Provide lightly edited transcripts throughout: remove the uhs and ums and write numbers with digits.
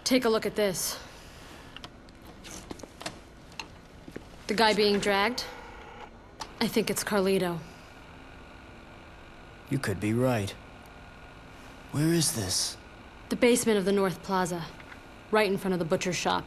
Take a look at this. The guy being dragged? I think it's Carlito. You could be right. Where is this? The basement of the North Plaza. Right in front of the butcher shop.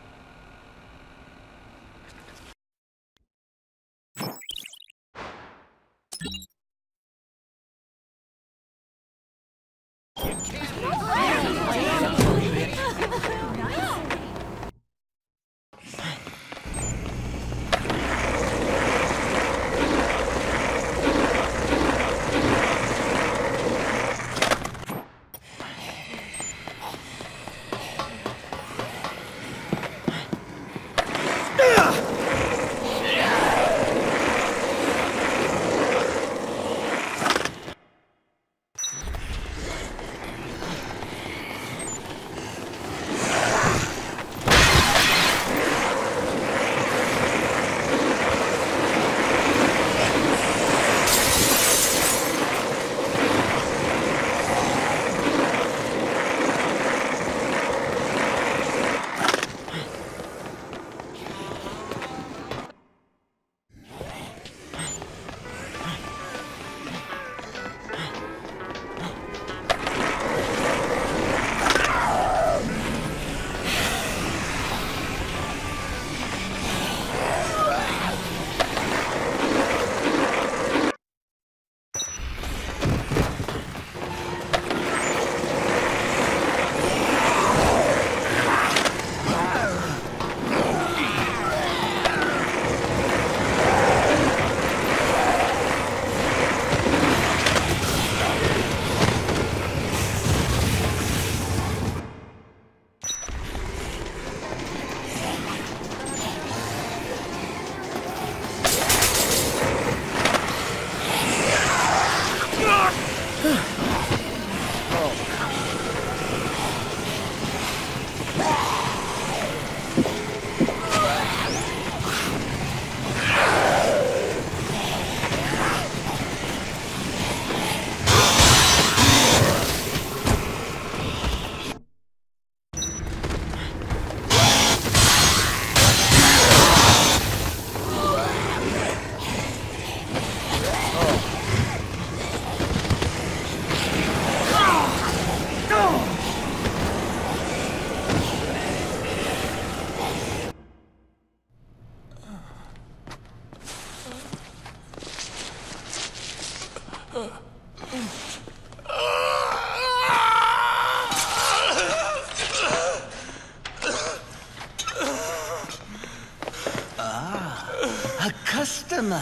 A customer.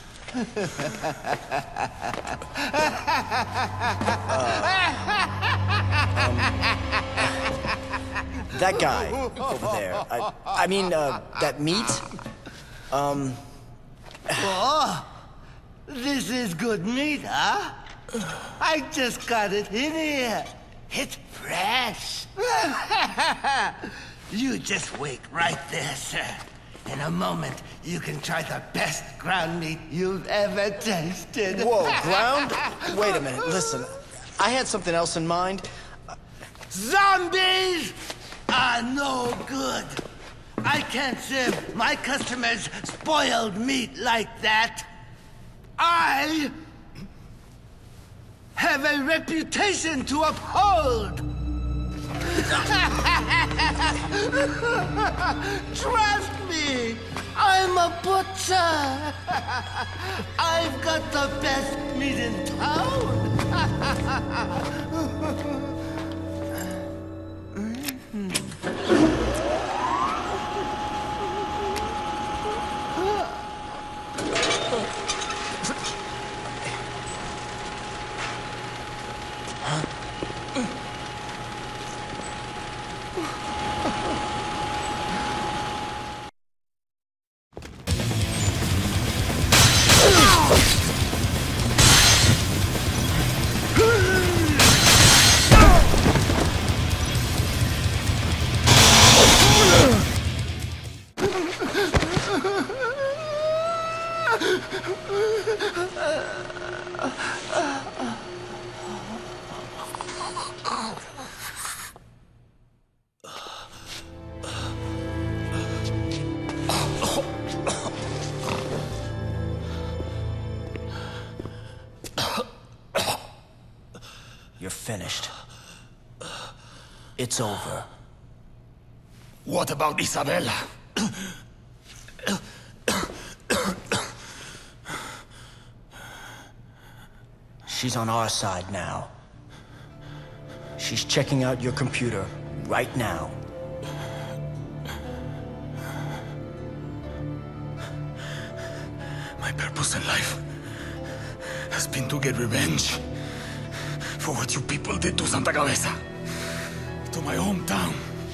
That guy over there. I mean, that meat. Oh, this is good meat, huh? I just got it in here. It's fresh. You just wait right there, sir. In a moment, you can try the best ground meat you've ever tasted. Whoa, ground? Wait a minute, listen. I had something else in mind. Zombies are no good. I can't serve my customers spoiled meat like that. I have a reputation to uphold. Trust me, I'm a butcher. I've got the best meat in town. It's over. What about Isabella? She's on our side now. She's checking out your computer right now. My purpose in life has been to get revenge for what you people did to Santa Cabeza, to my hometown.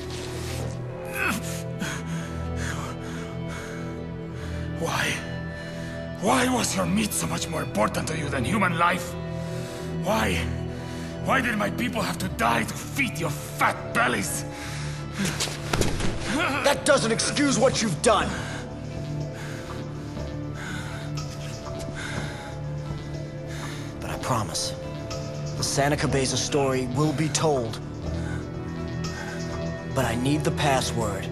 Why? Why was your meat so much more important to you than human life? Why? Why did my people have to die to feed your fat bellies? That doesn't excuse what you've done. But I promise, the Santa Cabeza story will be told. But I need the password.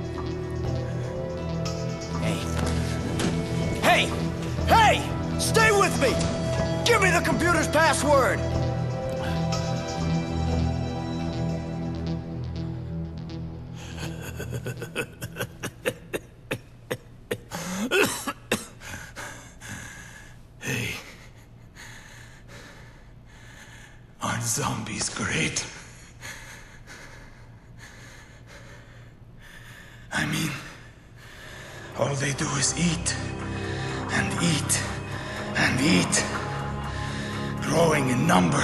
Hey. Hey! Hey! Stay with me! Give me the computer's password! Hey. Aren't zombies great? I mean, all they do is eat, and eat, and eat, growing in number.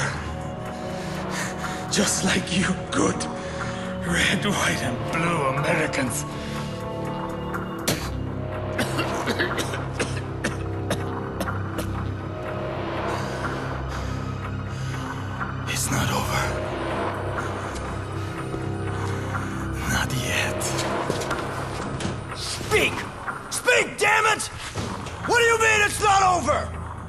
Just like you good, red, white, and blue Americans. It's not over. Not yet. Speak! Speak, damn it! What do you mean it's not over?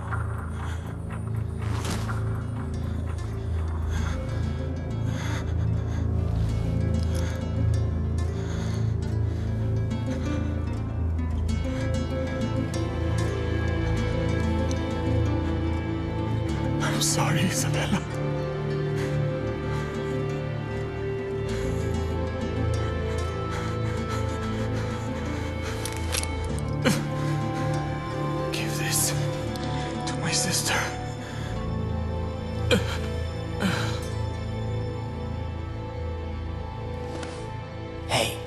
I'm sorry, Isabella. Give this to my sister. Hey.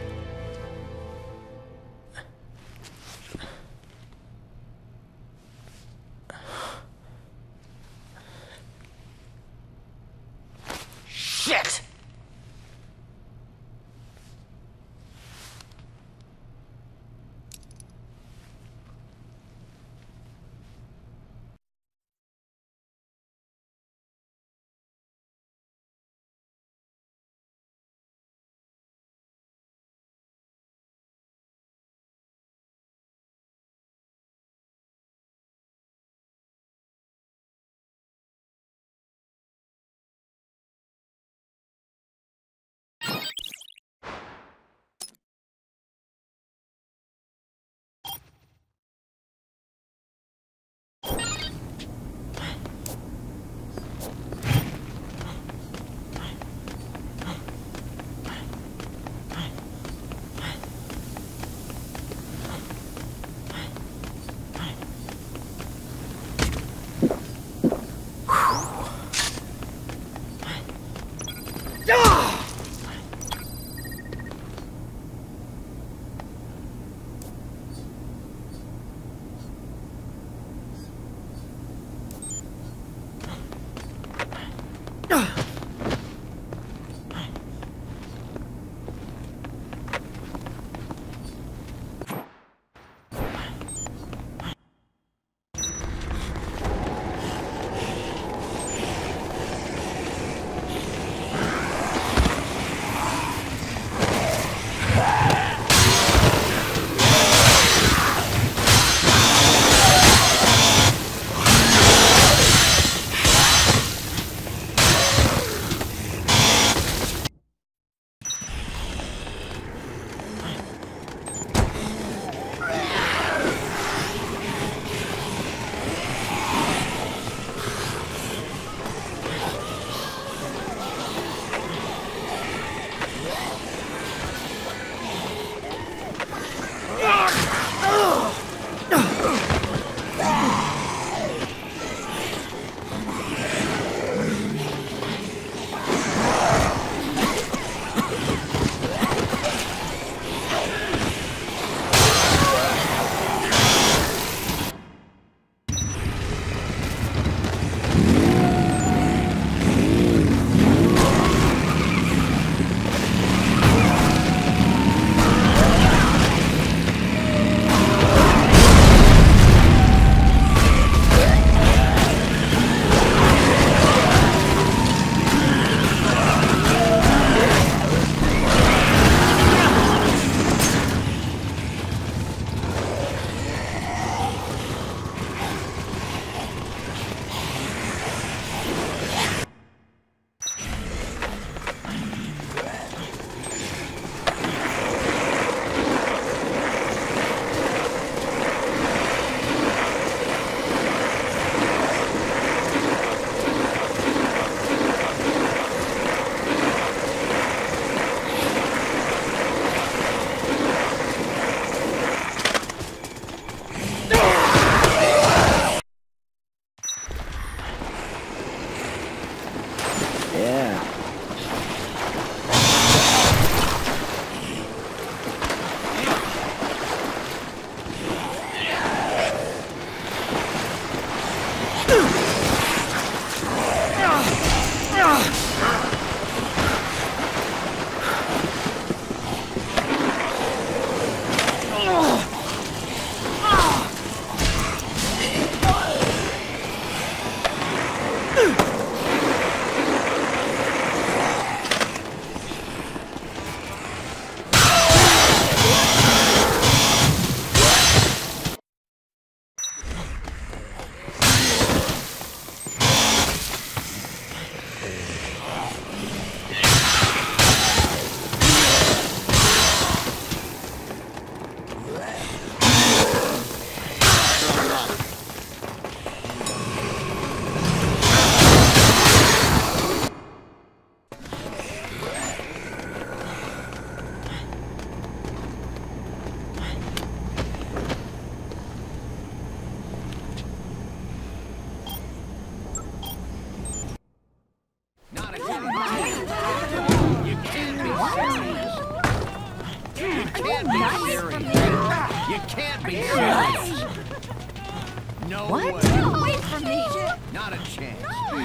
serious. You can't be serious. You can't be serious. No way. Get away from me! Not a chance.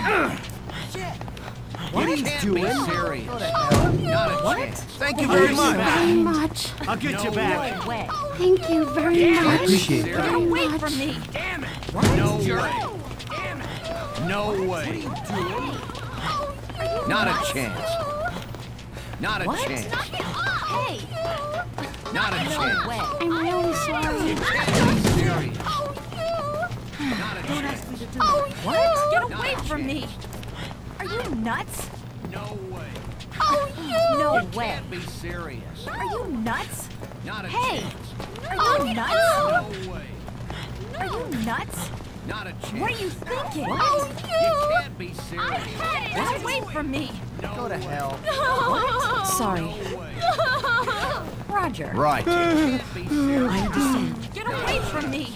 What You are you can't doing? be serious. Not a chance. Thank you very much. Very much. I'll get you No back. No way! Thank you very much. appreciate Get Very away much. from me! Damn it. No way. No way. Not a chance. Not a What? chance. Hey! Not a No chance. way! I'm really sorry. You can't be serious. Not a chance. What? Get Not away a from me! chance. Are you nuts? No way. No You way! can't be serious. Are you nuts? Not a Hey! chance. Are you nuts? No way. Are you nuts? Not a chance. What are you thinking? You can't be serious. Get away from me! Go to hell. Sorry. No way. Roger. Right. You can't be serious. I understand. Get away from me!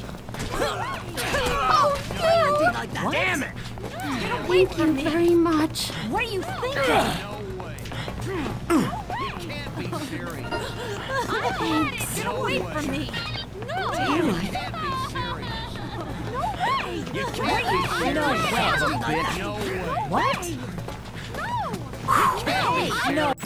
What? Damn it. Get away Thank from you me! very much. What are you thinking? No way. You can't be serious. Get No away way. from me! You can't be serious. You can't be No serious. way! Son of a bitch. No way. What? You can't be serious. No